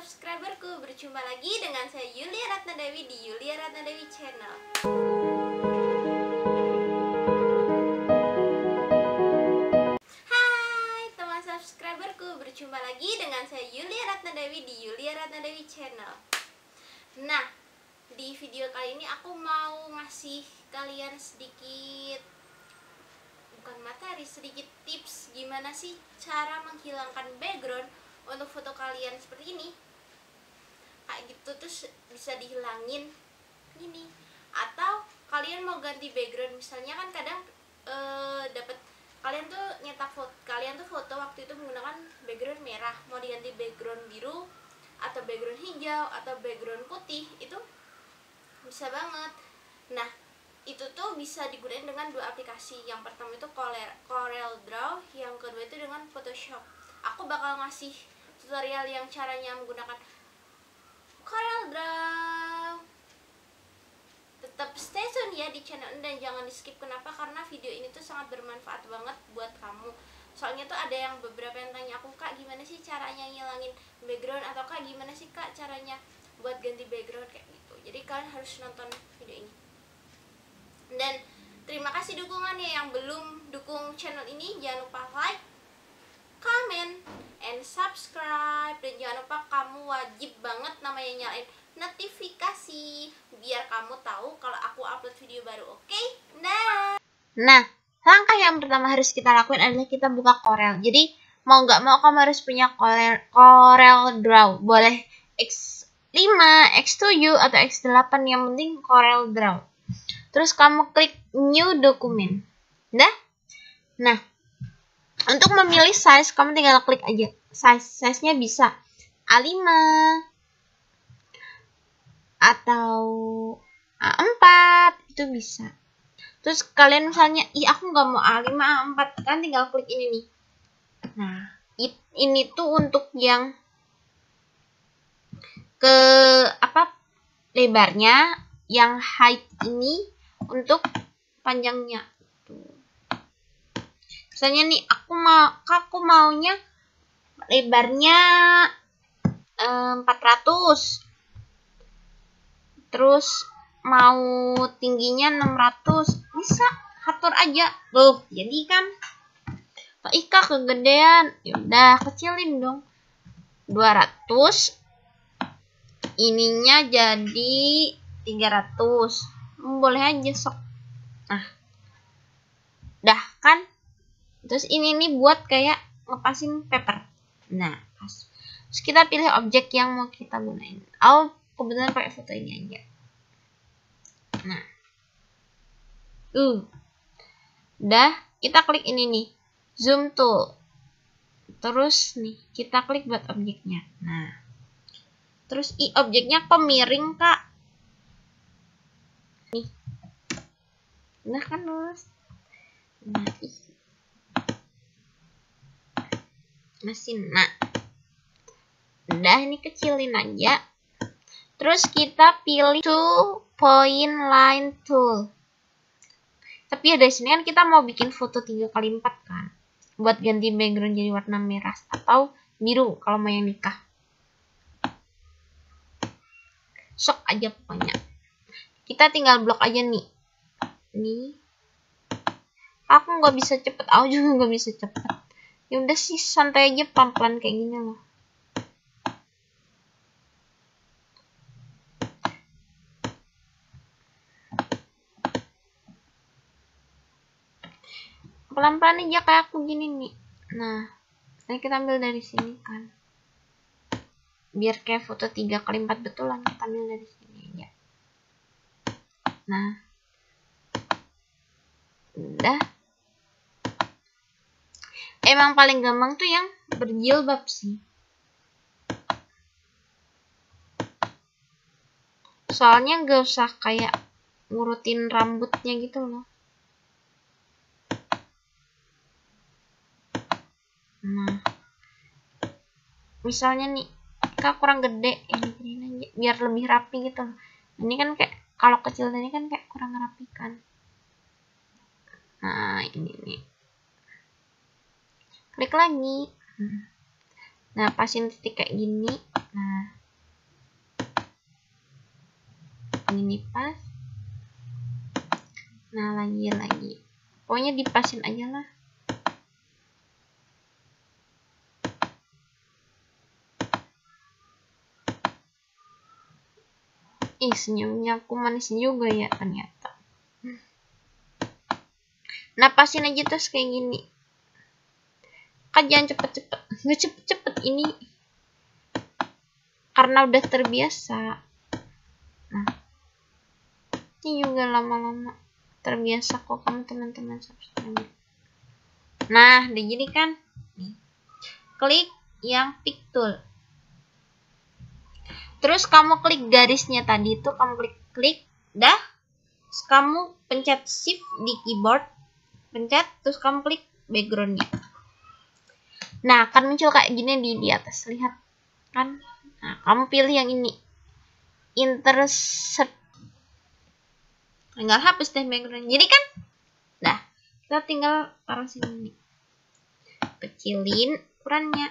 subscriberku, berjumpa lagi dengan saya Yulia Ratnadewi di Yulia Ratnadewi Channel. Hai teman subscriberku, berjumpa lagi dengan saya Yulia Ratnadewi di Yulia Ratnadewi Channel. Nah, di video kali ini aku mau ngasih kalian sedikit, bukan materi, sedikit tips gimana sih cara menghilangkan background untuk foto kalian seperti ini. Kayak gitu terus bisa dihilangin ini. Atau kalian mau ganti background, misalnya kan kadang dapat kalian tuh nyetak foto, kalian tuh foto waktu itu menggunakan background merah, mau diganti background biru atau background hijau atau background putih, itu bisa banget. Nah, itu tuh bisa digunakan dengan dua aplikasi. Yang pertama itu CorelDRAW, yang kedua itu dengan Photoshop. Aku bakal ngasih tutorial yang caranya menggunakan CorelDRAW. Tetap stay tune ya di channel ini dan jangan di skip. Kenapa? Karena video ini tuh sangat bermanfaat banget buat kamu. Soalnya tuh ada yang beberapa yang tanya aku, Kak gimana sih caranya ngilangin background, atau Kak gimana sih Kak caranya buat ganti background kayak gitu. Jadi kalian harus nonton video ini. Dan terima kasih dukungannya. Yang belum dukung channel ini jangan lupa like, comment, and subscribe. Dan jangan lupa kamu wajib banget namanya nyalain notifikasi biar kamu tahu kalau aku upload video baru. Oke? Nah, langkah yang pertama harus kita lakuin adalah kita buka Corel. Jadi mau nggak mau kamu harus punya CorelDRAW. Boleh X5, X7 atau X8, yang penting CorelDRAW. Terus kamu klik new document. Nah, untuk memilih size kamu tinggal klik aja. Size-nya bisa A5 atau A4, itu bisa. Terus kalian misalnya, aku nggak mau A5, A4, kan tinggal klik ini nih. Nah, ini tuh untuk yang lebarnya, yang height ini untuk panjangnya. Misalnya nih, aku maunya lebarnya 400. Terus mau tingginya 600. Bisa atur aja. Loh, jadi kan Ika kegedean. Yaudah, kecilin dong. 200. Ininya jadi 300. Boleh aja sok. Nah, dah kan? Terus ini nih buat kayak ngepasin paper. Nah, pas. Terus kita pilih objek yang mau kita gunain. Aku kebetulan pakai foto ini aja. Nah, udah, kita klik ini nih, zoom tool. Terus nih kita klik buat objeknya. Nah, terus objeknya kok miring Kak? Nih, nah kan lurus. Nah, nah, udah, ini kecilin aja. Terus kita pilih two point line tool. Tapi ya dari sini kan kita mau bikin foto 3x4 kan, buat ganti background jadi warna merah atau biru kalau mau yang nikah. Sok aja pokoknya. Kita tinggal blok aja nih. Aku nggak bisa cepet, aku juga nggak bisa cepet. Ya udah sih, santai aja, pelan-pelan kayak gini loh. Pelan-pelan aja kayak aku gini nih. Nah, kita ambil dari sini kan. Biar kayak foto 3x4 betulan, kita ambil dari sini aja. Nah, udah. Emang paling gampang tuh yang berjilbab sih. Soalnya gak usah kayak ngurutin rambutnya gitu loh. Nah, misalnya nih, Kak kurang gede, ini aja biar lebih rapi gitu loh. Ini kan kayak, kalau kecil tadi kan kayak kurang rapi kan. Nah, ini nih. Klik lagi. Nah, pasin titik kayak gini. Nah, ini pas. Nah, lagi. Pokoknya dipasin aja lah. Ih, senyumnya aku manis juga ya ternyata. Nah, pasin aja terus kayak gini. Kan jangan cepet-cepet. Nggak cepet-cepet ini. Karena udah terbiasa. Nah, ini juga lama-lama terbiasa kok kamu teman-teman subscriber. Nah, udah jadi kan? Nih. Klik yang pick tool. Terus kamu klik garisnya tadi itu, kamu klik, dah. Terus kamu pencet shift di keyboard, pencet, terus kamu klik backgroundnya. Nah, akan muncul kayak gini di atas, lihat kan? Nah, kamu pilih yang ini, insert. Tinggal hapus deh background. Jadi kan, dah, kita tinggal taruh sini, kecilin ukurannya.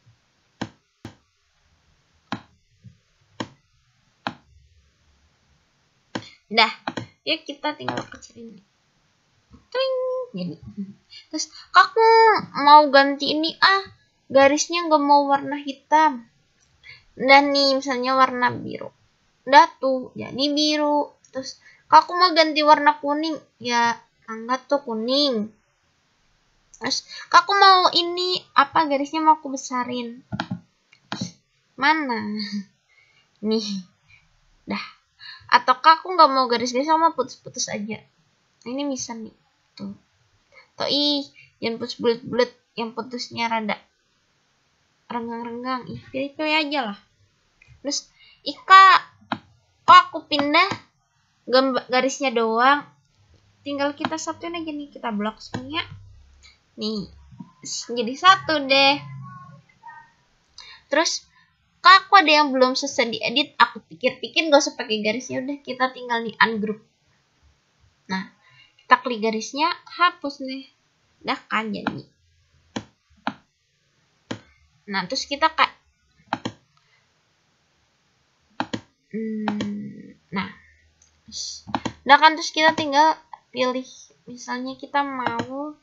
Dah, yuk kita tinggal kecilin. Twing, jadi. Terus aku mau ganti ini garisnya nggak mau warna hitam. Dan nih misalnya warna biru. Udah tuh jadi biru. Terus aku mau ganti warna kuning, ya angkat tuh kuning. Terus aku mau ini garisnya mau aku besarin. Mana? Nih. Dah. Ataukah aku nggak mau garis-garis, sama putus-putus aja. Ini bisa nih. Tuh. Jangan putus bulat-bulat, yang putusnya rada renggang-renggang. Pilih-pilih aja lah. Terus kok aku pindah garisnya doang. Tinggal kita satuin aja nih, kita blok semuanya. Nih, jadi satu deh. Terus aku ada yang belum selesai diedit, aku pikir-pikir gak usah pakai garisnya, udah kita tinggal di ungroup. Nah, kita klik garisnya, hapus nih. Dah kan jadi. Nah, terus kita nah, udah kan, terus kita tinggal pilih, misalnya kita mau,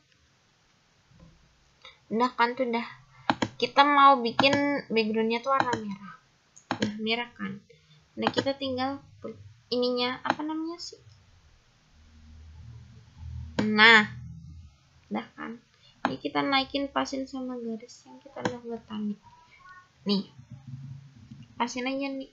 udah kan tuh, dah kita mau bikin backgroundnya tuh warna merah. Nah, merah kan. Nah, kita tinggal ininya apa namanya sih? Nah, udah kan. Ini kita naikin, pasin sama garis yang kita udah buat tadi. Nih, pasin aja nih.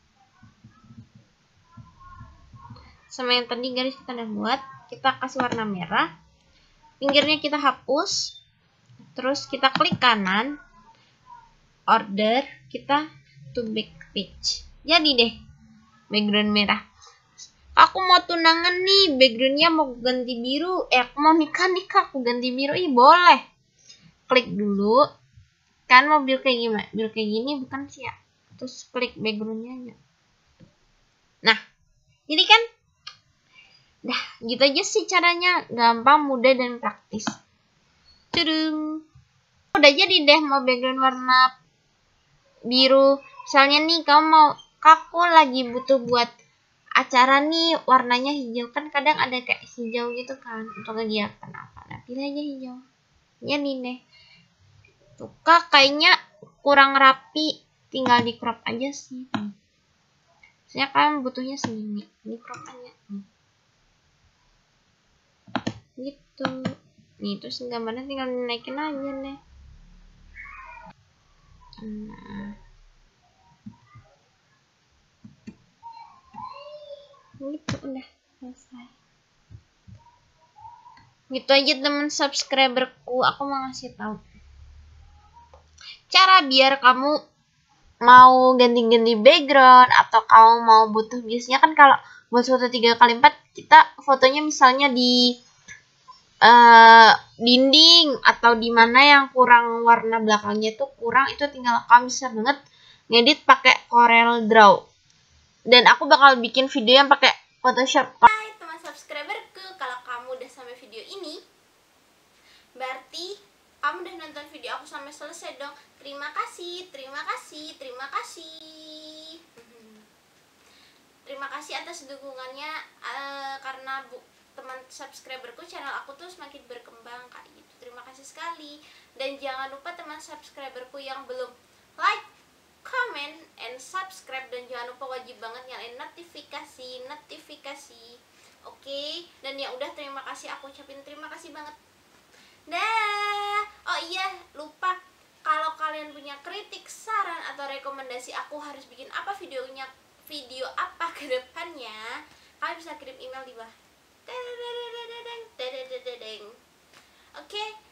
Sama yang tadi garis kita udah buat, kita kasih warna merah. Pinggirnya kita hapus. Terus kita klik kanan, order, kita to back page. Jadi deh, background merah. Aku mau tunangan nih, backgroundnya mau ganti biru. Aku mau nikah, aku ganti biru. Boleh. Klik dulu. Kan mau biru kayak gimana? Biru kayak gini bukan sih ya? Terus klik backgroundnya aja. Nah, jadi kan, dah gitu aja sih caranya. Gampang, mudah, dan praktis. Tudung. Udah jadi deh mau background warna biru. Misalnya nih aku lagi butuh buat acara nih warnanya hijau, kan kadang ada kayak hijau gitu kan untuk kegiatan apa. Nah, pilih aja hijau. Ya nih deh. Tuh kayaknya kurang rapi, tinggal di crop aja sih. Saya kan butuhnya segini, ini crop aja. Gitu. Nih, terus gambarnya tinggal naikin aja deh. Nah, gitu udah selesai. Gitu aja temen subscriberku, aku mau ngasih tahu cara biar kamu mau ganti-ganti background, atau kamu mau butuh, biasanya kan kalau buat foto 3x4 kita fotonya misalnya di dinding atau di mana yang kurang warna belakangnya itu kurang, itu tinggal kamu bisa banget ngedit pakai Corel Draw. Dan aku bakal bikin video yang pakai Photoshop. Hai teman subscriberku, kalau kamu udah sampai video ini, berarti kamu udah nonton video aku sampai selesai dong. Terima kasih, terima kasih, terima kasih. terima kasih atas dukungannya, karena teman subscriberku, channel aku tuh semakin berkembang kayak gitu. Terima kasih sekali. Dan jangan lupa teman subscriberku yang belum like, comment, and subscribe, dan jangan lupa wajib banget nyalain notifikasi. Oke, dan ya udah, terima kasih, aku ucapin terima kasih banget. Dah. Oh iya, lupa, kalau kalian punya kritik, saran, atau rekomendasi aku harus bikin apa video apa ke depannya, kalian bisa kirim email di bawah. Oke,